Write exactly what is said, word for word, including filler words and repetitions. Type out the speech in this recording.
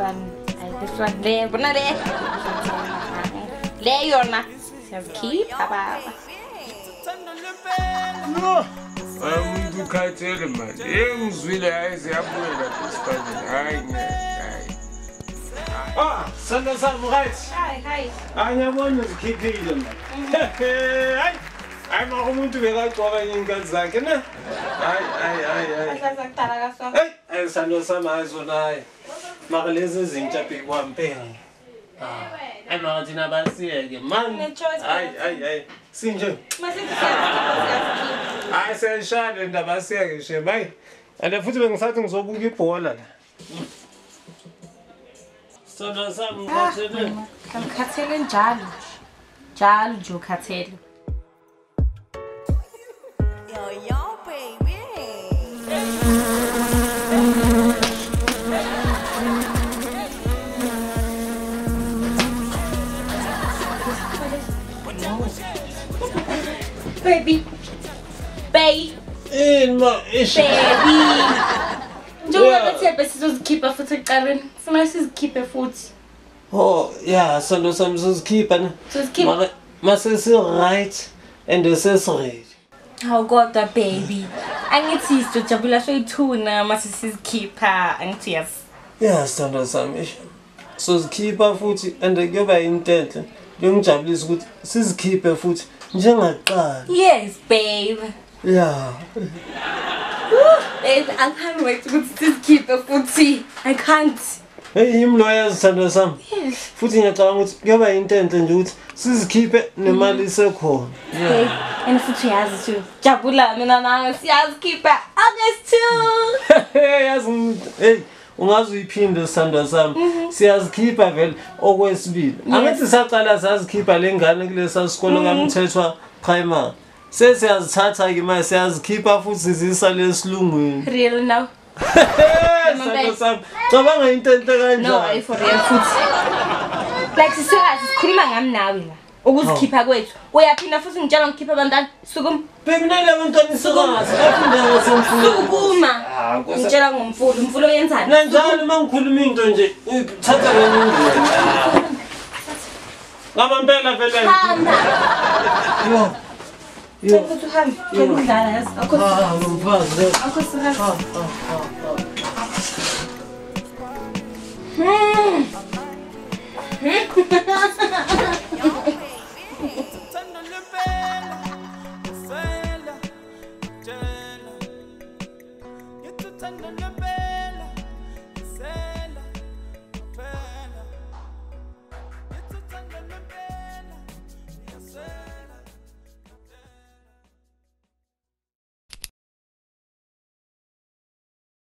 one. This one there, but not there. There you're not. Siyazkhipha baba. No. I'm to cartel man. Engizwile ayisiyabulela esifazini. Hayi hayi. Ah, sanda sami right. Hi, hi. Angiyabona uzikhiphile man. Hayi. Hayi manje umuntu bekagcoka inkathi zakhe ne? Hayi hayi hayi hayi. Asazakuthala kaso. Hey, ayisanda sami ayizona hayi. Mara lezi izinto aphikwampenga. Ah. Hayi manje thina basiyeke man. Hayi hayi hayi. Sinje. Masithi siyazkhipha. Hayi siyashaya indaba asiyeke nje bayi. And futhi bengisathi ngizobuka ibhola la. Sanda sami ngikhathele. Ngikhathele njalo. Njalo nje ukhathele. Yo yo baby. Baby. Baby. In ma ish. Baby. Njengoba bethe sizozikhipha futhi ekuqaleni. Sifuna sizikhiphe futhi. Oh, yeah, sanda sami sizozikhipha ne. Sizozikhipha. Mara mase si right and sesi-ready. Hawu kodwa baby. Angithi sizojabula soyithuna mase sizikhipha angithi yes. Yeah, sanda sami ish. Sizozikhipha futhi and kuyoba intenhle. Ngiyongijabulisa ukuthi sizikhiphe futhi njengaqala. Yes, babe. Yeah. Babe, I can't wait to sizikhiphe futhi. I can't. Hey, imloya sanda sami. Yes. Futhi ngiyacabanga ukuthi kuyoba intenhle nje ukuthi sizikhiphe nemali isekhona. Okay. And futhi yazi too. Jabula mina nawe siyazikhipha August two. Hey, yazi hey, ungaze uyiphinde sanda sami. Siyazikhipha vele okwesibili. Angithi saqala sazikhipha lengane kulesa sikolo kaMthethwa primary. Sesiyazithatha ke manje siyazikhipha futhi sizisa lesilungwini. Real now. Sanda sami. Cabanga into enhle kanjani? No, I for real futhi. Like sisiyazi sikhuluma ngami nawe la. Ukuzikhipha kwethu. Uyaphinda futhi ngitshela ngikhipha abantwana. Sukuma. Baby nale abantwana isikazi. Bafunda ngasemfundo. Sukuma. Ngitshela ngomfulo. Umfulo uyenzani? Nanjalo mangikhuluma into nje uthatha ngendlela. Ngaba impela vele. Hamba. Yo. Yo. Futhi uhambe. Ngikudlala yazi. Akho. Ah, ngumfazi. Akho sikazi. Ah, ah, ah. Hmm. Tender